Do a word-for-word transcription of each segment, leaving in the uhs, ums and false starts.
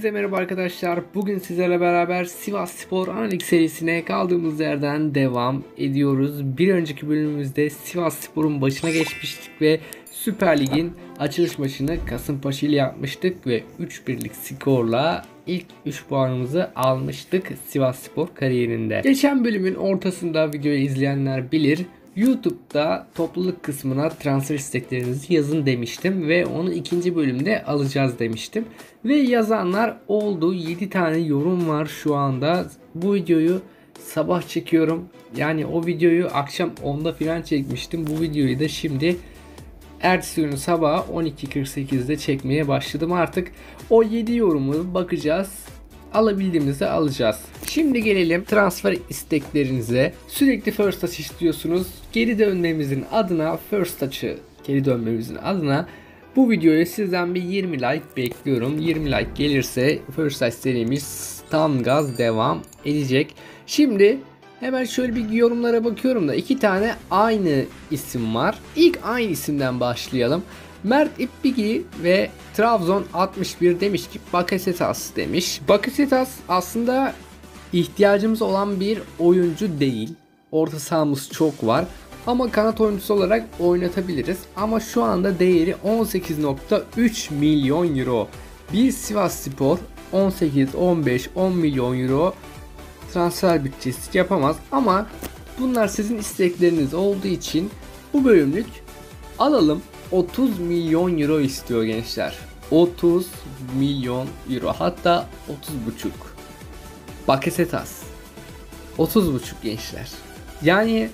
Hepinize merhaba arkadaşlar. Bugün sizlerle beraber Sivasspor Analik serisine kaldığımız yerden devam ediyoruz. Bir önceki bölümümüzde Sivasspor'un başına geçmiştik ve Süper Lig'in açılış maçını Kasımpaşa ile yapmıştık ve üç birlik skorla ilk üç puanımızı almıştık Sivasspor kariyerinde. Geçen bölümün ortasında videoyu izleyenler bilir. YouTube'da topluluk kısmına transfer isteklerinizi yazın demiştim ve onu ikinci bölümde alacağız demiştim. Ve yazanlar oldu. yedi tane yorum var şu anda. Bu videoyu sabah çekiyorum. Yani o videoyu akşam onda falan çekmiştim. Bu videoyu da şimdi ertesi günü sabah on iki kırk sekizde çekmeye başladım. Artık o yedi yorumu bakacağız. Alabildiğimizi alacağız. Şimdi gelelim transfer isteklerinize. Sürekli first touch istiyorsunuz. Geri dönmemizin adına first touch'ı geri dönmemizin adına bu videoya sizden bir yirmi like bekliyorum. yirmi like gelirse first touch serimiz tam gaz devam edecek. Şimdi hemen şöyle bir yorumlara bakıyorum da iki tane aynı isim var. İlk aynı isimden başlayalım. Mert İppigi ve Trabzon altmış bir demiş ki Bakasetas demiş. Bakasetas aslında ihtiyacımız olan bir oyuncu değil. Orta sahamız çok var. Ama kanat oyuncusu olarak oynatabiliriz. Ama şu anda değeri on sekiz nokta üç milyon euro. Bir Sivasspor on sekiz, on beş, on milyon euro transfer bütçesi yapamaz. Ama bunlar sizin istekleriniz olduğu için bu bölümlük alalım. otuz milyon euro istiyor gençler. otuz milyon euro, hatta otuz buçuk. Bakasetas. otuz buçuk gençler. Yani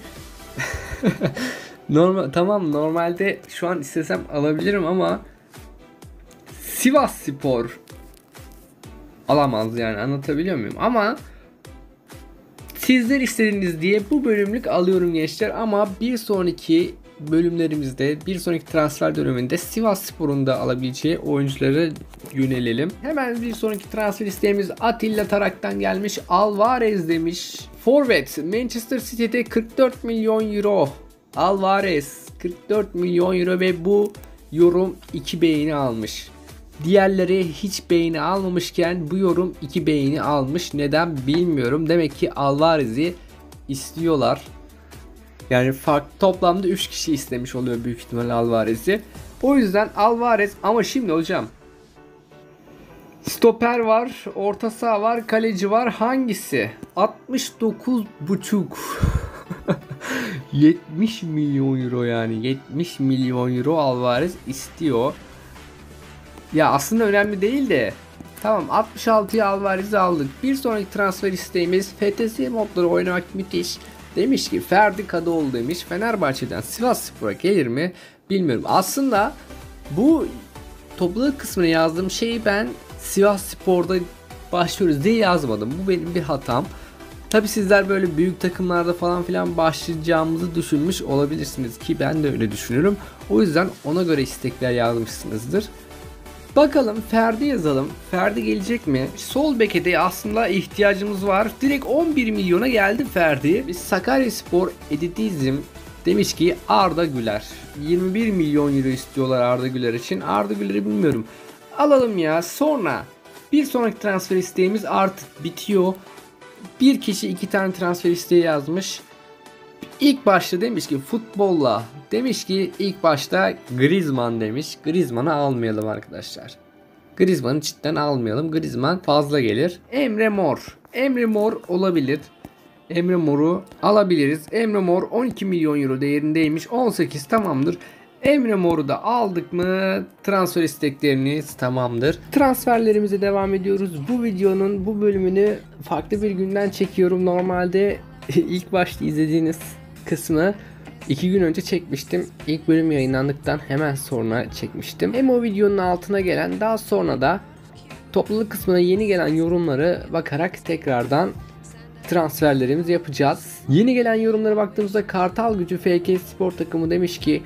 normal, tamam, normalde şu an istesem alabilirim ama Sivasspor alamaz, yani anlatabiliyor muyum? Ama sizler istediniz diye bu bölümlük alıyorum gençler, ama bir sonraki bölümlerimizde, bir sonraki transfer döneminde Sivasspor'un da alabileceği oyunculara yönelelim. Hemen bir sonraki transfer isteğimiz Atilla Tarak'tan gelmiş. Alvarez demiş. Forvet Manchester City'de kırk dört milyon euro. Alvarez kırk dört milyon euro ve bu yorum iki beğeni almış. Diğerleri hiç beğeni almamışken bu yorum iki beğeni almış. Neden bilmiyorum. Demek ki Alvarez'i istiyorlar. Yani fark toplamda üç kişi istemiş oluyor büyük ihtimalle Alvarez'i. O yüzden Alvarez, ama şimdi hocam stoper var, orta saha var, kaleci var. Hangisi? altmış dokuz buçuk. yetmiş milyon euro, yani yetmiş milyon euro Alvarez istiyor. Ya aslında önemli değil de. Tamam, altmış altıya Alvarez'i aldık. Bir sonraki transfer isteğimiz F T S modları oynamak müthiş. Demiş ki Ferdi Kadıoğlu demiş. Fenerbahçe'den Sivasspor'a gelir mi bilmiyorum. Aslında bu topluluk kısmına yazdığım şeyi ben Sivasspor'da başlıyoruz diye yazmadım. Bu benim bir hatam. Tabi sizler böyle büyük takımlarda falan filan başlayacağımızı düşünmüş olabilirsiniz ki ben de öyle düşünüyorum. O yüzden ona göre istekler yazmışsınızdır. Bakalım, Ferdi yazalım. Ferdi gelecek mi? Sol beke de aslında ihtiyacımız var. Direkt on bir milyona geldi Ferdi. Biz Sakaryaspor Editizm demiş ki Arda Güler. yirmi bir milyon euro istiyorlar Arda Güler için. Arda Güler'i bilmiyorum. Alalım ya. Sonra bir sonraki transfer isteğimiz artık bitiyor. Bir kişi iki tane transfer isteği yazmış. İlk başta demiş ki futbolla, demiş ki ilk başta Griezmann demiş. Griezmann'ı almayalım arkadaşlar. Griezmann'ı cidden almayalım. Griezmann fazla gelir. Emre Mor. Emre Mor olabilir. Emre Mor'u alabiliriz. Emre Mor on iki milyon euro değerindeymiş. on sekiz tamamdır. Emre Mor'u da aldık mı transfer istekleriniz tamamdır. Transferlerimize devam ediyoruz. Bu videonun bu bölümünü farklı bir günden çekiyorum. Normalde ilk başta izlediğiniz kısmı iki gün önce çekmiştim. İlk bölüm yayınlandıktan hemen sonra çekmiştim. Hem o videonun altına gelen, daha sonra da topluluk kısmına yeni gelen yorumları bakarak tekrardan transferlerimizi yapacağız. Yeni gelen yorumlara baktığımızda Kartal Gücü F K Spor takımı demiş ki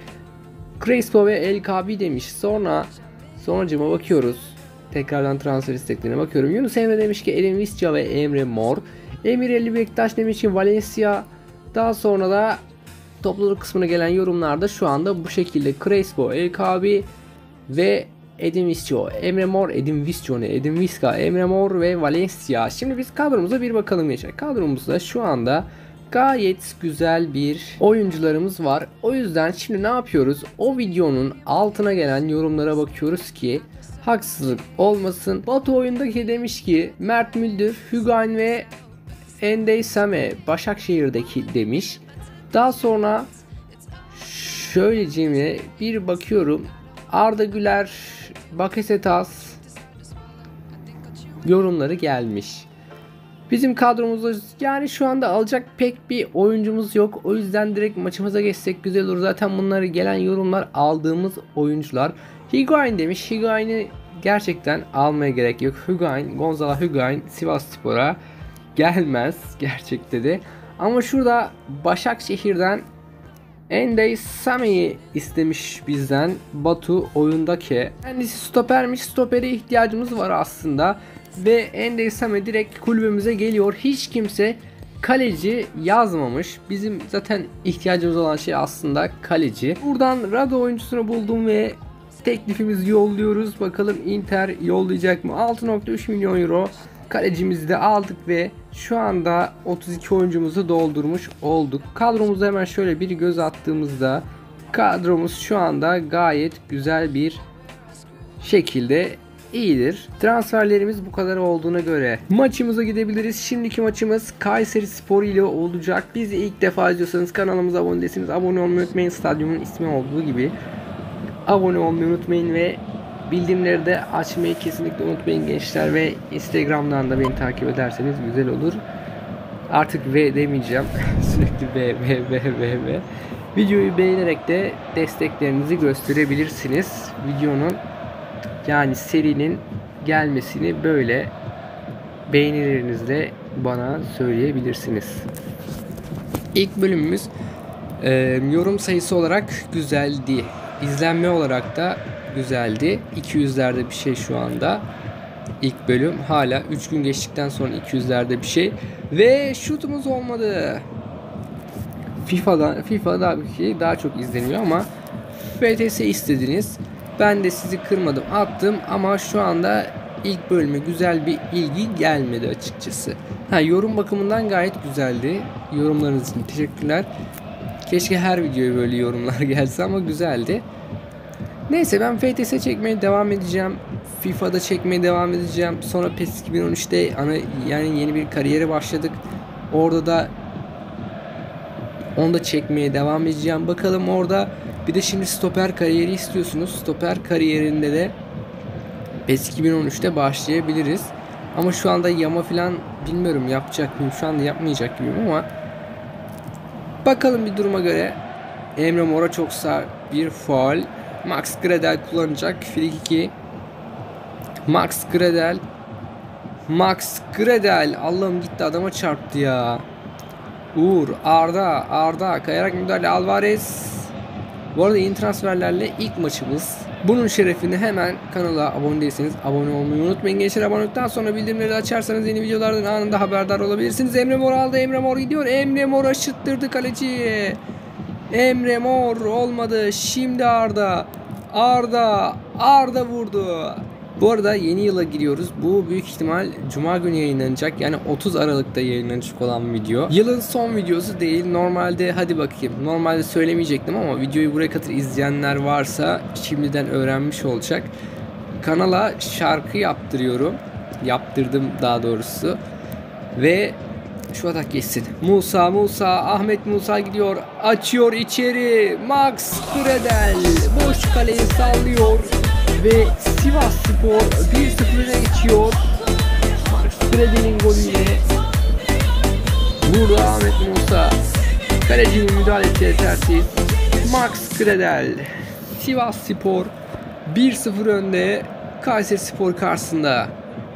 Crespo ve El Kabi demiş. Sonra sonucuma bakıyoruz. Tekrardan transfer isteklerine bakıyorum. Yunus Emre demiş ki Elim Visca ve Emre Mor. Emir Ali Bektaş demiş ki Valencia. Daha sonra da topluluk kısmına gelen yorumlarda şu anda bu şekilde Crespo, El Kabi ve Edin Visca, Emre Mor, Edin Visca, Edin Visca, Emre Mor ve Valencia. Şimdi biz kadromuza bir bakalım gençler. Kadromuzda şu anda gayet güzel bir oyuncularımız var. O yüzden şimdi ne yapıyoruz? O videonun altına gelen yorumlara bakıyoruz ki haksızlık olmasın. Batu oyundaki demiş ki Mert Müldür, Hügayn ve Endey Same Başakşehir'deki demiş. Daha sonra şöylece bir bakıyorum. Arda Güler, Bakasetas yorumları gelmiş. Bizim kadromuzda yani şu anda alacak pek bir oyuncumuz yok. O yüzden direkt maçımıza geçsek güzel olur. Zaten bunları gelen yorumlar aldığımız oyuncular. Higuain demiş. Higuain'i gerçekten almaya gerek yok. Higuain, Gonzalo Higuain Sivasspor'a gelmez gerçekte de. Ama şurada Başakşehir'den Endey Same'yi istemiş bizden Batu oyundaki. Kendisi stopermiş. Stopere ihtiyacımız var aslında. Ve Endey Same direkt kulübümüze geliyor. Hiç kimse kaleci yazmamış. Bizim zaten ihtiyacımız olan şey aslında kaleci. Buradan Rado oyuncusunu buldum ve teklifimizi yolluyoruz. Bakalım Inter yollayacak mı? altı nokta üç milyon euro kalecimizi de aldık ve şu anda otuz iki oyuncumuzu doldurmuş olduk. Kadromuza hemen şöyle bir göz attığımızda kadromuz şu anda gayet güzel bir şekilde iyidir. Transferlerimiz bu kadar olduğuna göre maçımıza gidebiliriz. Şimdiki maçımız Kayserispor ile olacak. Bizi ilk defa izliyorsanız kanalımıza abone değilseniz abone olmayı unutmayın. Stadyumun ismi olduğu gibi abone olmayı unutmayın ve bildirimleri de açmayı kesinlikle unutmayın gençler ve Instagram'dan da beni takip ederseniz güzel olur. Artık V demeyeceğim. Sürekli V, V, V, V, V. Videoyu beğenerek de desteklerinizi gösterebilirsiniz. Videonun yani serinin gelmesini böyle beğenilerinizle bana söyleyebilirsiniz. İlk bölümümüz e, yorum sayısı olarak güzeldi. İzlenme olarak da güzeldi. iki yüzlerde bir şey şu anda. İlk bölüm hala üç gün geçtikten sonra iki yüzlerde bir şey. Ve şutumuz olmadı. FIFA'da FIFA'da ki daha çok izleniyor ama F T S istediniz. Ben de sizi kırmadım, attım ama şu anda ilk bölüme güzel bir ilgi gelmedi açıkçası. Ha, yorum bakımından gayet güzeldi. Yorumlarınız için teşekkürler. Keşke her videoya böyle yorumlar gelse ama güzeldi. Neyse ben F T S çekmeye devam edeceğim. FIFA'da çekmeye devam edeceğim. Sonra PES iki bin on üçte ana yani yeni bir kariyere başladık. Orada da onu da çekmeye devam edeceğim. Bakalım orada bir de şimdi stoper kariyeri istiyorsunuz. Stoper kariyerinde de PES iki bin on üçte başlayabiliriz. Ama şu anda yama falan bilmiyorum yapacak mıyım. Şu anda yapmayacak gibiyim ama bakalım bir duruma göre. Emre Mor'a çok sağ bir faul. Max Gradel kullanacak. Frikiki. Max Gradel. Max Gradel. Allah'ım gitti adama çarptı ya. Uğur. Arda. Arda. Kayarak müdahale. Alvarez. Bu arada yeni transferlerle ilk maçımız. Bunun şerefine hemen kanala abone değilseniz abone olmayı unutmayın. Gençler abone olduktan sonra bildirimleri de açarsanız yeni videolardan anında haberdar olabilirsiniz. Emre Mor aldı. Emre Mor gidiyor. Emre Mor aşıttırdı kaleciyi. Emre Mor olmadı. Şimdi Arda. Arda. Arda vurdu. Bu arada yeni yıla giriyoruz. Bu büyük ihtimal Cuma günü yayınlanacak. Yani otuz Aralık'ta yayınlanacak olan video. Yılın son videosu değil. Normalde hadi bakayım. Normalde söylemeyecektim ama videoyu buraya kadar izleyenler varsa şimdiden öğrenmiş olacak. Kanala şarkı yaptırıyorum. Yaptırdım daha doğrusu. Ve şu atak geçsin. Musa, Musa, Ahmet Musa gidiyor. Açıyor içeri. Max Gradel boş kaleyi sallıyor. Ve Sivasspor bir sıfır öne geçiyor. Max Gradel'in golüyle. Burada Ahmet Musa. Kalecinin müdahalesi yetersiz. Max Gradel. Sivasspor bir sıfır önde. Kayserispor karşısında.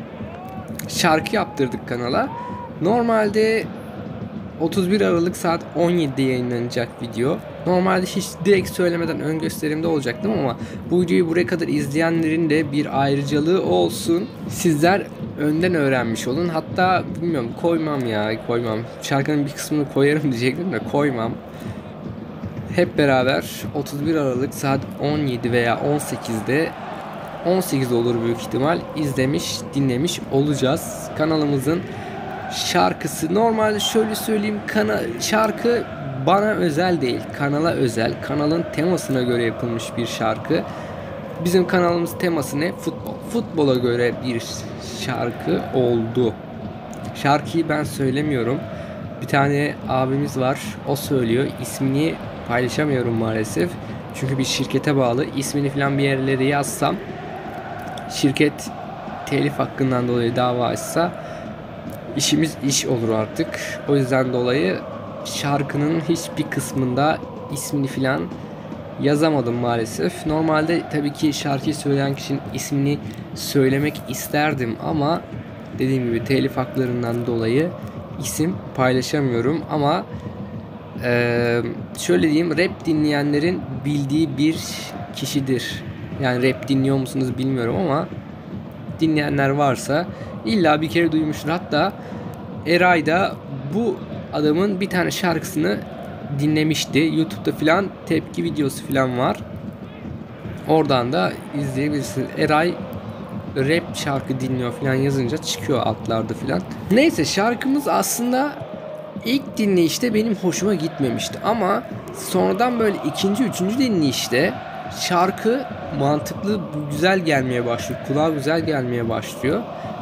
Şarkı yaptırdık kanala. Normalde otuz bir Aralık saat on yedide yayınlanacak video. Normalde hiç direkt söylemeden ön gösterimde olacaktım ama bu videoyu buraya kadar izleyenlerin de bir ayrıcalığı olsun. Sizler önden öğrenmiş olun. Hatta bilmiyorum koymam ya koymam. Şarkının bir kısmını koyarım diyecektim de koymam. Hep beraber otuz bir Aralık saat on yedi veya on sekizde on sekiz olur büyük ihtimal. İzlemiş, dinlemiş olacağız. Kanalımızın şarkısı. Normalde şöyle söyleyeyim, kana şarkı bana özel değil, kanala özel. Kanalın temasına göre yapılmış bir şarkı. Bizim kanalımız teması ne? Futbol. Futbola göre bir şarkı oldu. Şarkıyı ben söylemiyorum. Bir tane abimiz var. O söylüyor. İsmini paylaşamıyorum maalesef. Çünkü bir şirkete bağlı. İsmini falan bir yerlere yazsam şirket telif hakkından dolayı dava açsa işimiz iş olur artık. O yüzden dolayı şarkının hiçbir kısmında ismini falan yazamadım maalesef. Normalde tabii ki şarkıyı söyleyen kişinin ismini söylemek isterdim ama dediğim gibi telif haklarından dolayı isim paylaşamıyorum. Ama ee, şöyle diyeyim, rap dinleyenlerin bildiği bir kişidir. Yani rap dinliyor musunuz bilmiyorum ama dinleyenler varsa illa bir kere duymuştur. Hatta Eray da bu adamın bir tane şarkısını dinlemişti. YouTube'da filan tepki videosu filan var. Oradan da izleyebilirsiniz. Eray rap şarkı dinliyor filan yazınca çıkıyor altlarda filan. Neyse, şarkımız aslında ilk dinleyişte benim hoşuma gitmemişti ama sonradan böyle ikinci, üçüncü dinleyişte şarkı mantıklı, güzel gelmeye başlıyor. Kulağa güzel gelmeye başlıyor.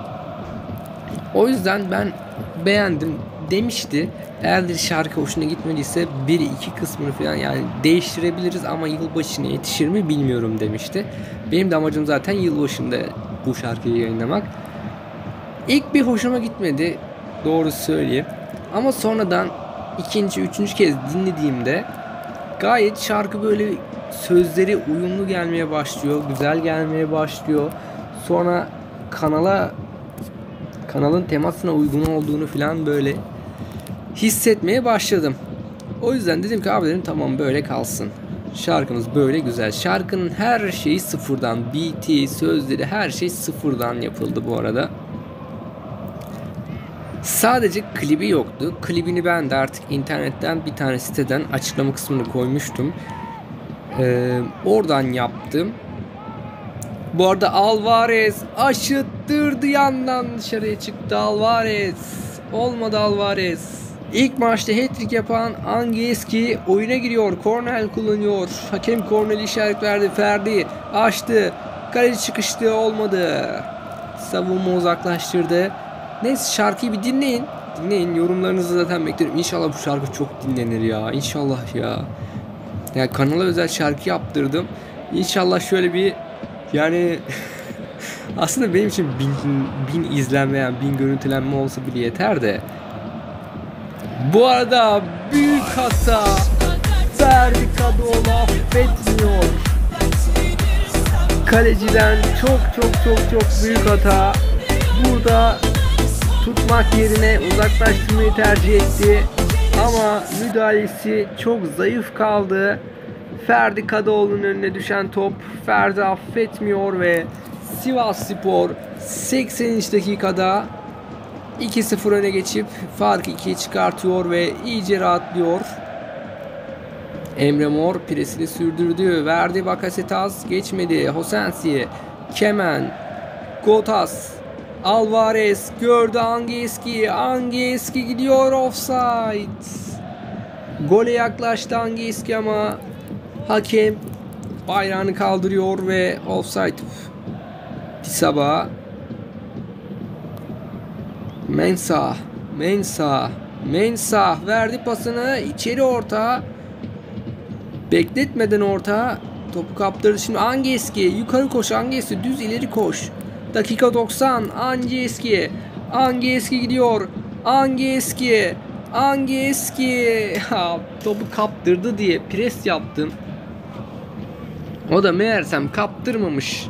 O yüzden ben beğendim demişti. Eğer de şarkı hoşuna gitmediyse bir iki kısmını falan yani değiştirebiliriz ama yılbaşına yetişir mi bilmiyorum demişti. Benim de amacım zaten yılbaşında bu şarkıyı yayınlamak. İlk bir hoşuma gitmedi, doğru söyleyeyim. Ama sonradan ikinci, üçüncü kez dinlediğimde gayet şarkı böyle sözleri uyumlu gelmeye başlıyor, güzel gelmeye başlıyor. Sonra kanala kanalın temasına uygun olduğunu falan böyle hissetmeye başladım. O yüzden dedim ki abi dedim tamam böyle kalsın. Şarkımız böyle güzel. Şarkının her şeyi sıfırdan, beat'i, sözleri her şey sıfırdan yapıldı bu arada. Sadece klibi yoktu. Klibini ben de artık internetten bir tane siteden açıklama kısmını koymuştum. Ee, oradan yaptım. Bu arada Alvarez aşıttırdı, yandan dışarıya çıktı Alvarez. Olmadı Alvarez. İlk maçta hat-trick yapan Angieski oyuna giriyor. Kornel kullanıyor. Hakem korneli işaret verdi. Ferdi açtı. Kaleci çıkıştı, olmadı. Savunma uzaklaştırdı. Neyse, şarkıyı bir dinleyin. Dinleyin, yorumlarınızı zaten beklerim. İnşallah bu şarkı çok dinlenir ya. İnşallah ya. Yani kanala özel şarkı yaptırdım. İnşallah şöyle bir yani aslında benim için bin, bin izlenme yani bin görüntülenme olsa bile yeter de. Bu arada büyük hata. Ferdi Kadıoğlu affetmiyor. Kaleciden çok çok çok çok büyük hata. Burada tutmak yerine uzaklaştırmayı tercih etti. Ama müdahalesi çok zayıf kaldı. Ferdi Kadıoğlu'nun önüne düşen top Ferdi affetmiyor ve Sivasspor sekseninci dakikada iki sıfır öne geçip farkı ikiye çıkartıyor ve iyice rahatlıyor. Emre Mor presini sürdürdü. Verdi Bakasetas, geçmedi. Hosensi, Kemen, Gotas, Alvarez gördü Angieski. Angieski gidiyor, offside. Gole yaklaştı Angieski ama hakem bayrağını kaldırıyor ve offside. Tisaba, Mensah, Mensah, Mensah verdi pasını, içeri orta. Bekletmeden orta. Topu kaptırdı. Şimdi Angieski yukarı koş, Angieski düz ileri koş. Dakika doksan. Angieski. Angieski gidiyor. Angieski. Angieski. Ha, topu kaptırdı diye pres yaptım. O da meğersem kaptırmamış.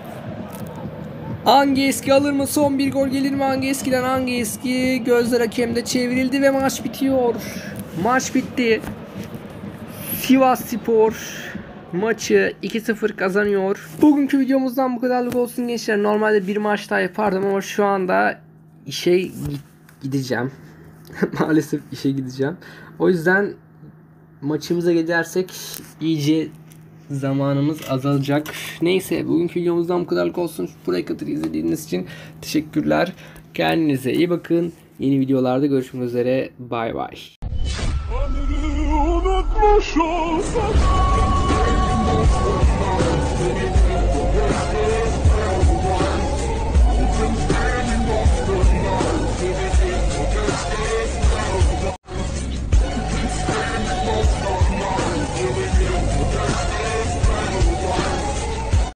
Angieski alır mı? Son bir gol gelir mi Angieski'den? Angieski, gözler hakemde çevrildi ve maç bitiyor. Maç bitti. Sivasspor maçı iki sıfır kazanıyor. Bugünkü videomuzdan bu kadarlık olsun gençler. Normalde bir maç daha yapardım ama şu anda işe gideceğim. Maalesef işe gideceğim. O yüzden maçımıza gidersek iyice zamanımız azalacak. Neyse, bugünkü videomuzdan bu kadarlık olsun. Buraya kadar izlediğiniz için teşekkürler. Kendinize iyi bakın. Yeni videolarda görüşmek üzere. Bay bay. Unutmuş olsam